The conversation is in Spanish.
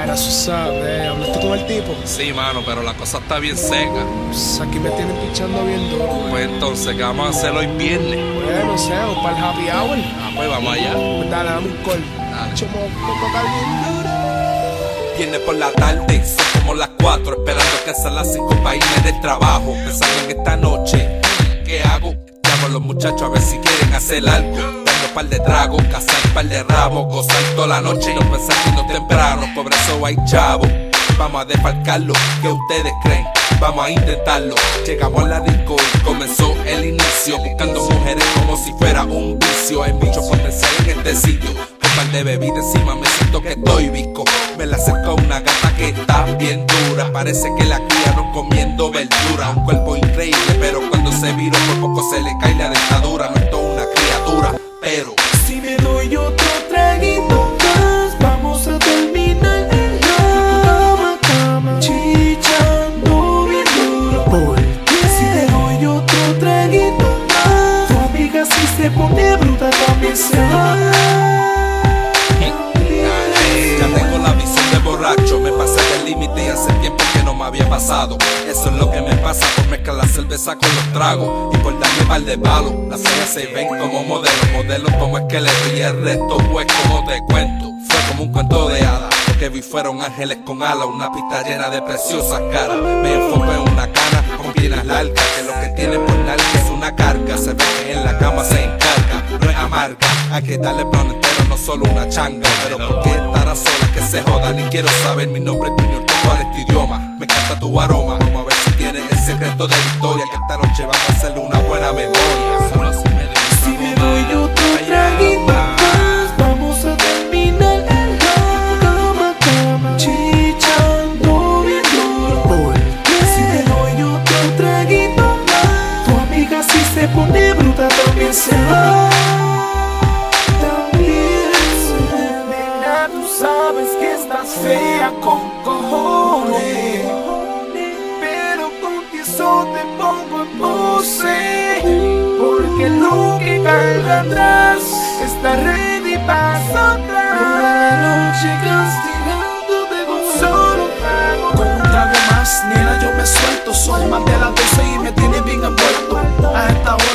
Ya eso sabes, ¿hablaste con el tipo? Sí, mano, pero la cosa está bien seca. Pues aquí me tienen pichando bien duro. Pues entonces, ¿qué vamos a hacer hoy viernes? Bueno, no sé, vamos para el happy hour. Pues vamos allá. Pues dale, dame un call. Chomo, toca bien duro. Viernes por la tarde, son como las 4, esperando que sean las 5 para irme del trabajo. Pensando en esta noche, ¿qué hago? Llamo a los muchachos a ver si quieren hacer algo. Dando par de tragos, cazar par de ramos, gozar toda la noche y no pensar que no temprano. Por eso hay chavo, vamos a desfalcarlo. ¿Qué ustedes creen? Vamos a intentarlo. Llegamos a la disco y comenzó el inicio, buscando mujeres como si fuera un vicio. Hay mucho potencial en este sitio. Un par de bebida encima me siento que estoy visco. Me la acerco a una gata que está bien dura. Parece que la criaron comiendo verdura. Un cuerpo increíble, pero cuando se viró por poco se le cae la dentadura. No es toda una criatura, pero si me doy otro traguito más, vamos a terminar en la cama, chichando bien duro. Porque si me doy otro traguito más, tu amiga si se pone bruta también se va. Ya tengo la visión de borracho, me pasé del límite y hace tiempo que no me había pasado. Eso es lo que me pasa por mezclar la cerveza con los tragos y por darme par de palos. Las feas se ven como modelos como esqueletos y el resto pues como te cuento. Fue como un cuento de hadas, lo que vi fueron ángeles con alas, una pista llena de preciosas caras. Me enfoco en una cana con piernas largas, que lo que tiene por nalga es una carga. Se ve que en la cama se encarga, no es amarga, hay que darle plan entero, no solo una changa. Pero ¿por qué estar a solas? Que se joda, ni quiero saber mi nombre es Junior, ¿cuál es tu idioma? Me encanta tu aroma, vamos a ver si tienes el secreto de victoria, que esta noche vamos a hacerle una buena memoria. Solo así me doy si me doy otro traguito más, vamos a terminar en la cama, chichando bien duro. Porque si me doy otro traguito más, tu amiga si se pone bruta también se va. Sabes que estás fea con cojones, pero confieso te pongo en pose, porque lo que caiga atrás está ready para otra. Una noche castigándote con solo trago. Con un trago más, nena, yo me suelto. Son más de las 12 y me tiene bien envuelto. A esta hora